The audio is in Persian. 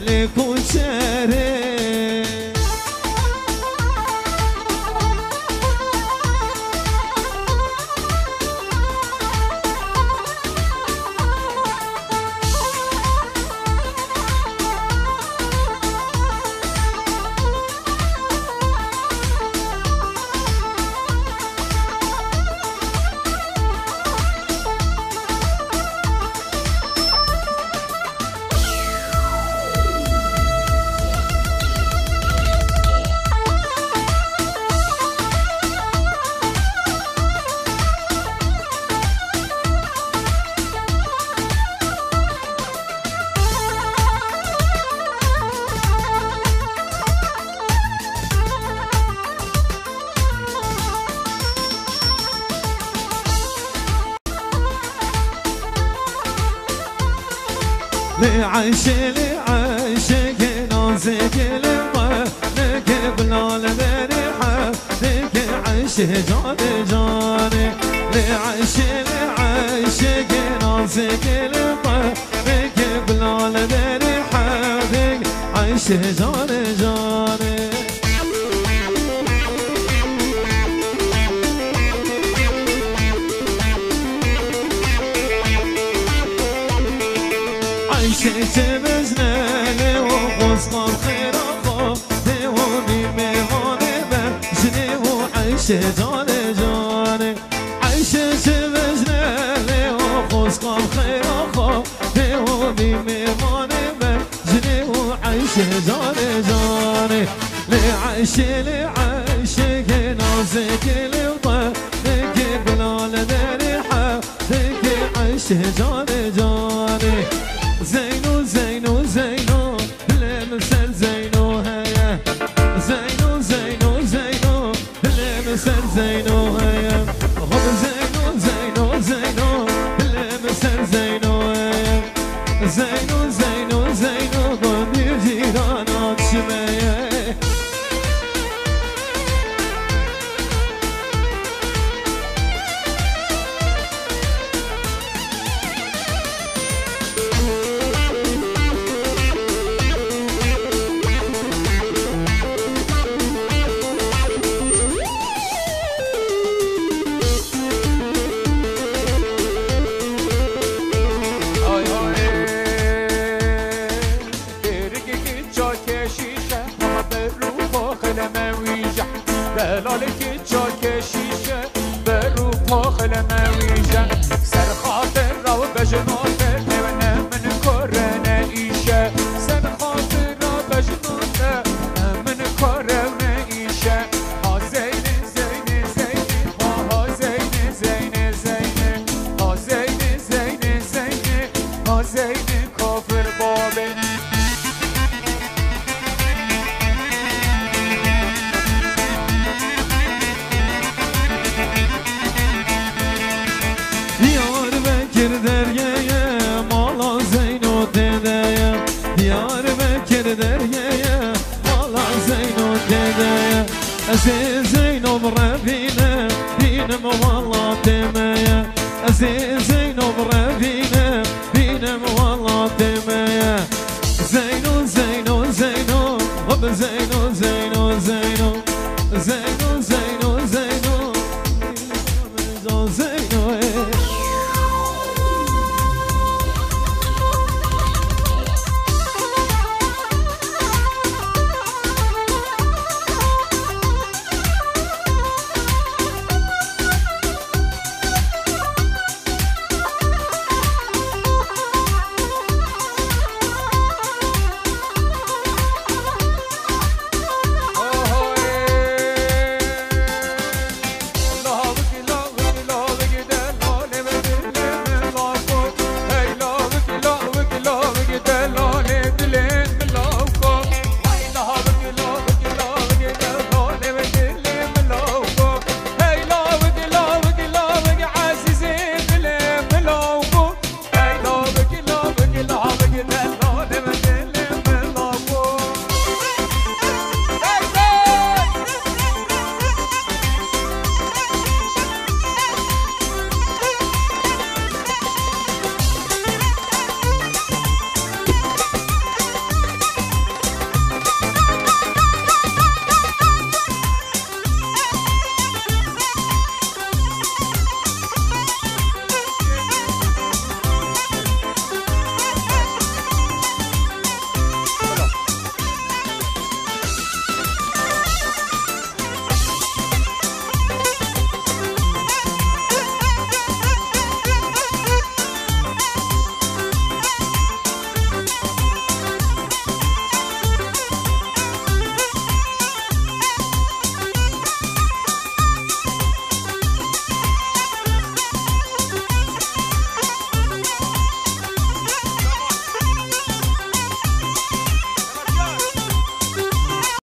لكوشاري لعشق نازك لما نقبل البريحة لك عشق جان جاني لعشق نازك لما نقبل البريحة لك عشق جان جاني عشت بزناني وخصنا الخير أخو ديوني ميموني بجني وعشت جاني جاني عشت بزناني وخصنا الخير أخو ديوني ميموني بجني وعشت جاني جاني لعشق نازك لوطا لك بلال دريحة لك عشت جاني جاني زينو زينو زينو لمسر زينو هيا زينو زينو زينو لمسر زينو هيا خب زينو زينو زينو لمسر زينو هيا زينو زينو زينو قدي جيرانات شمية بلالك جاك شیشه به رو پاخل مویجه سر خاطر را و بجناته نمنه من کاره ایشه سر خاطر را بجناته من کاره ایشه ها زین زین زین ها زین زین زین ها زین زین زین ها زین کافر بابه deryeye mala Zeyno dedeye Diyarbakır deryeye mala Zeyno dedeye Aziz Zeyno Rabbine benim valla demeye Aziz Zeyno Rabbine benim valla demeye Zeyno Zeyno Zeyno Zeyno Zeyno